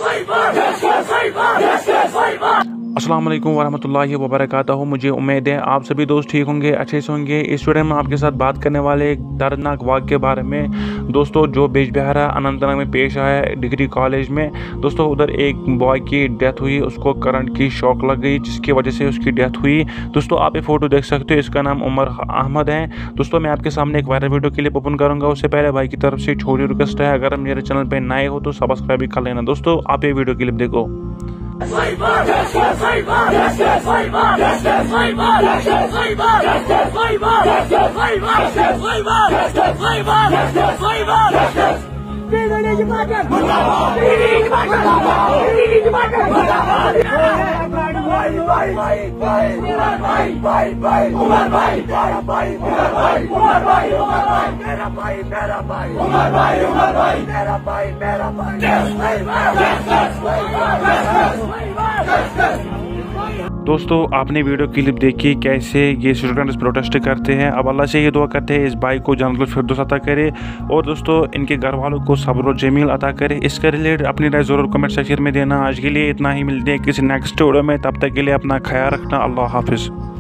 अस्सलाम वालेकुम वरहमतुल्लाहि वबरकातुहू। मुझे उम्मीद है आप सभी दोस्त ठीक होंगे, अच्छे से होंगे। इस वीडियो में आपके साथ बात करने वाले एक दर्दनाक वाक़ के बारे में दोस्तों, जो बिजबिहारा अनंतनाग में पेश आया है डिग्री कॉलेज में। दोस्तों उधर एक बॉय की डेथ हुई, उसको करंट की शॉक लग गई जिसकी वजह से उसकी डेथ हुई। दोस्तों आप ये फ़ोटो देख सकते हो, इसका नाम उमर अहमद है। दोस्तों मैं आपके सामने एक वायरल वीडियो क्लिप ओपन करूँगा, उससे पहले भाई की तरफ से छोटी रिक्वेस्ट है, अगर मेरे चैनल पर नए हो तो सब्सक्राइब भी कर लेना। दोस्तों आप ये वीडियो क्लिप देखो। दोस्तों आपने वीडियो क्लिप देखी कैसे ये स्टूडेंट्स प्रोटेस्ट करते हैं। अब अल्लाह से ये दुआ करते हैं इस भाई को जन्नतुल फिरदौस अता करे और दोस्तों इनके घर वालों को सब्र और जमील अता करे। इसके रिलेटेड अपनी राय ज़रूर कमेंट सेक्शन में देना। आज के लिए इतना ही, मिलते हैं किसी नेक्स्ट वीडियो में, तब तक के लिए अपना ख्याल रखना। अल्लाह हाफिज़।